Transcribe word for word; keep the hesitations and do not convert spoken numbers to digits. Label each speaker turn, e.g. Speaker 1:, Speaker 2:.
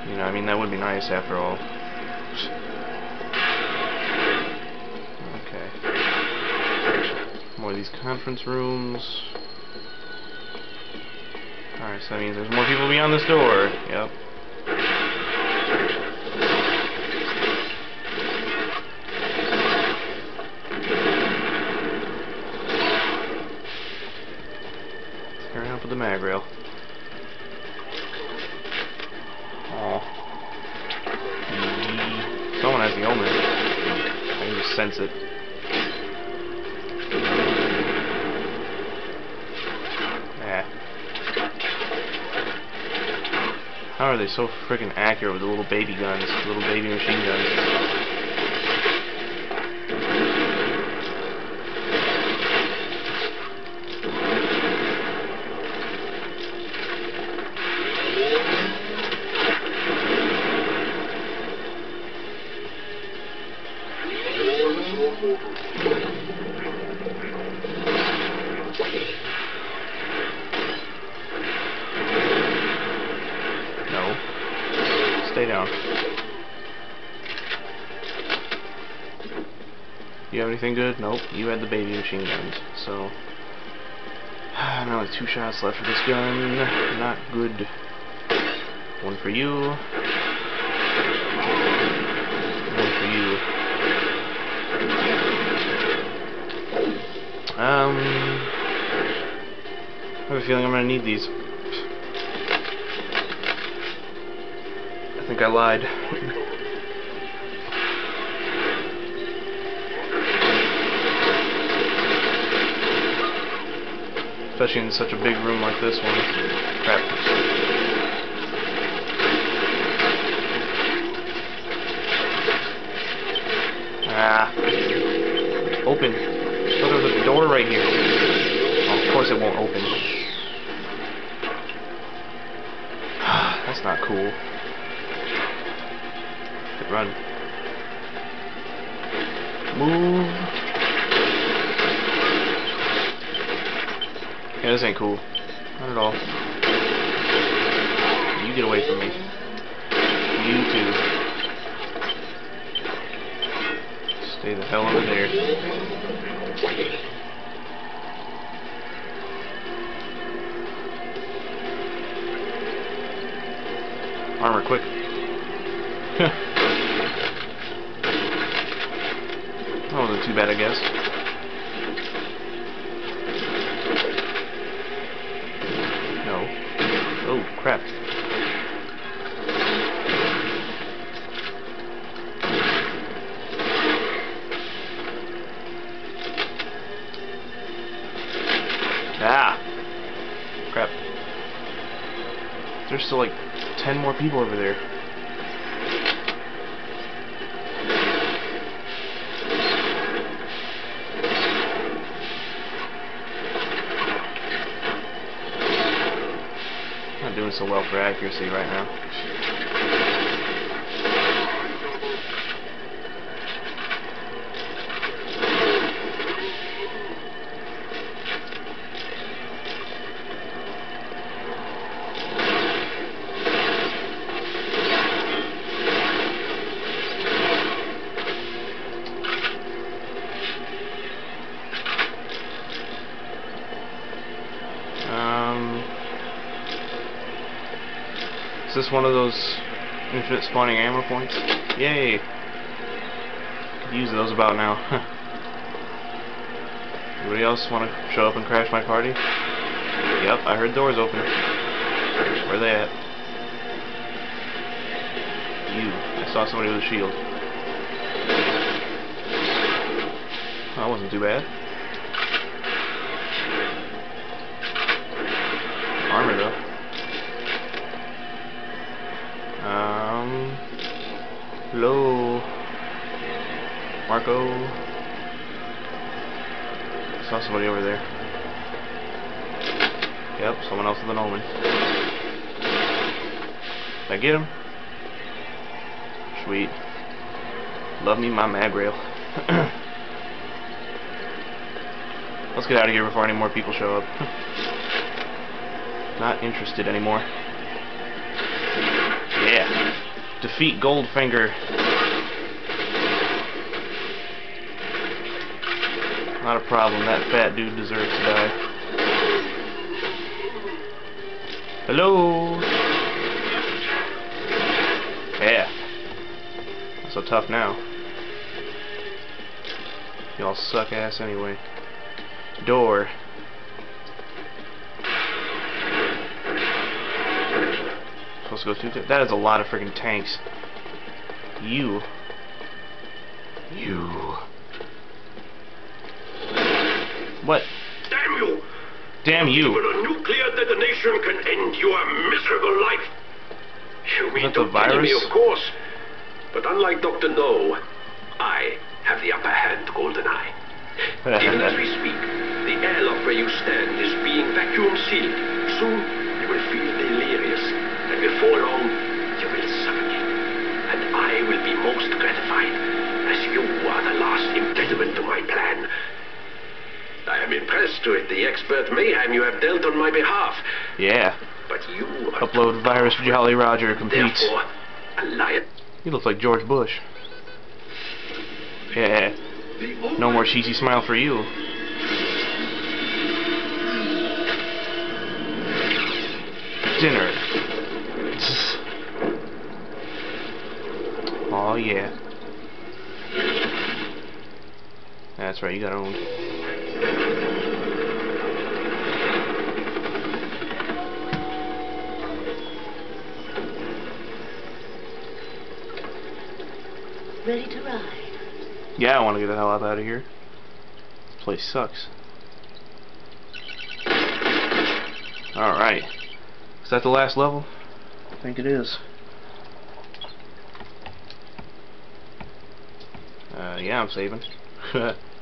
Speaker 1: You know, I mean, that would be nice after all. Okay. More of these conference rooms. Alright, so that means there's more people beyond this door. Yep. Tearing up with the mag rail. Oh. Someone has the omen. I can just sense it. Ah. How are they so freaking accurate with the little baby guns, little baby machine guns? No. Stay down. You have anything good? Nope. You had the baby machine guns. So, now only two shots left for this gun. Not good. One for you. One for you. Um, I have a feeling I'm gonna need these. I think I lied. Especially in such a big room like this one. Crap. Ah. Open. Look, there's a door right here. Oh, of course it won't open. That's not cool. Good run. Move. Yeah, this ain't cool. Not at all. You get away from me. You too. Stay the hell over there. Armor, quick. That wasn't too bad, I guess. No. Oh, crap. Ah! Crap. There's still like ten more people over there. Not doing so well for accuracy right now. Um, is this one of those infinite spawning ammo points? Yay! Could use those about now. Anybody else want to show up and crash my party? Yep, I heard doors open. Where are they at? You. I saw somebody with a shield. That wasn't too bad. Armor though. Um, hello, Marco. Saw somebody over there. Yep, someone else with an omen. Did I get him? Sweet. Love me my mag rail. Let's get out of here before any more people show up. Not interested anymore. Yeah. Defeat Goldfinger. Not a problem. That fat dude deserves to die. Hello. Yeah. Not so tough now. Y'all suck ass anyway. Door. Supposed to go through there? That is a lot of freaking tanks. You. You. What?
Speaker 2: Damn you!
Speaker 1: Damn you.
Speaker 2: Even a nuclear detonation can end your miserable life. You mean
Speaker 1: that the
Speaker 2: to kill me,
Speaker 1: virus?
Speaker 2: of course. But unlike Doctor No, I have the upper hand, GoldenEye. Even as we speak, the airlock where you stand is being vacuum sealed. Soon, you will feel delirious. And before long, you will suffocate. And I will be most gratified, as you are the last impediment to my plan. I am impressed with the expert mayhem you have dealt on my behalf.
Speaker 1: Yeah.
Speaker 2: But you are
Speaker 1: Upload virus Jolly Roger complete.
Speaker 2: Therefore, a lion.
Speaker 1: You look like George Bush. Yeah. No more cheesy smile for you. Dinner. Oh yeah. That's right, you got owned.
Speaker 3: Ready to ride?
Speaker 1: Yeah, I want to get the hell out of here. This place sucks. Alright. Is that the last level? I think it is. Uh, yeah, I'm saving.